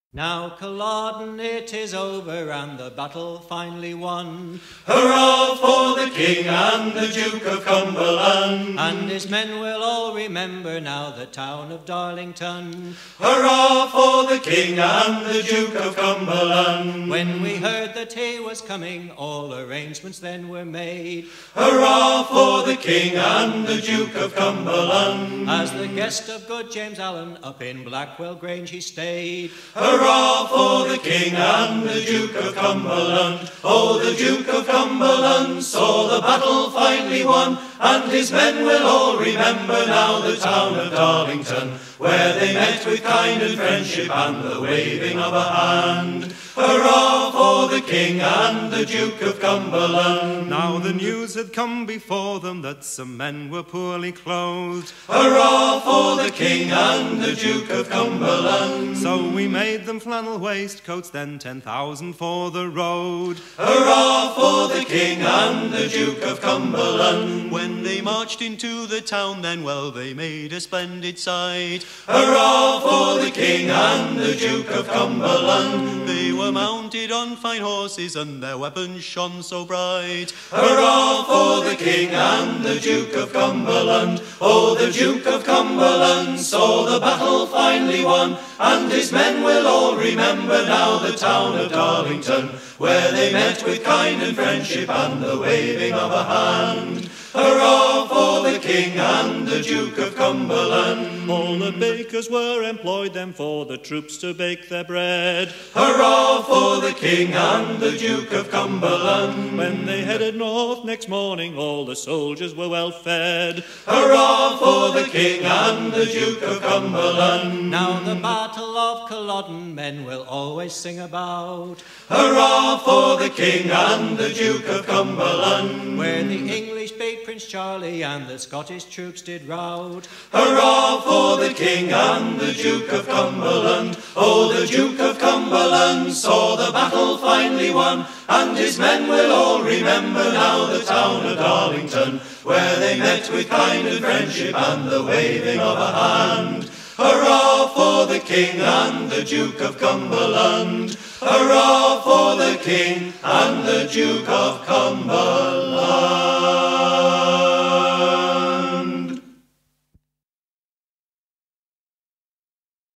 Now Culloden it is over and the battle finally won. Hurrah for the King and the Duke of Cumberland, And his men will all remember now the town of Darlington. Hurrah for the King and the Duke of Cumberland. When we heard that he was coming, all arrangements then were made. Hurrah for the King and the Duke of Cumberland. As the guest of good James Allen, up in Blackwell Grange he stayed. Hurrah for the King and the Duke of Cumberland. Oh, the Duke of Cumberland saw the battle finally won, and his men will all remember now the town of Darlington, where they met with kind and friendship and the waving of a hand. Hurrah for the King and the Duke of Cumberland. Now the news had come before them that some men were poorly clothed. Hurrah for the King and the Duke of Cumberland. So we made them flannel waistcoats, then 10,000 for the road. Hurrah for the King and the Duke of Cumberland. When they marched into the town, then well they made a splendid sight. Hurrah for the King and the Duke of Cumberland. They were mounted on fine horses and their weapons shone so bright. Hurrah for the King and the Duke of Cumberland. Oh, the Duke of Cumberland saw the battle finally won, and his men will all remember now the town of Darlington, where they met with kind and friendship and the waving of a hand. Hurrah for the King and the Duke of Cumberland. All the bakers were employed then for the troops to bake their bread. Hurrah for the King and the Duke of Cumberland. When they headed north next morning, all the soldiers were well fed. Hurrah for the King and the Duke of Cumberland. Now the Battle of Culloden men will always sing about. Hurrah for the King and the Duke of Cumberland. Where the English beat Prince Charlie and the Scottish troops did rout. Hurrah for the King and the Duke of Cumberland. Oh, the Duke of Cumberland saw the battle finally won, and his men will all remember now the town of Darlington, where they met with kind and friendship and the waving of a hand. Hurrah for the King and the Duke of Cumberland. Hurrah for the King and the Duke of Cumberland.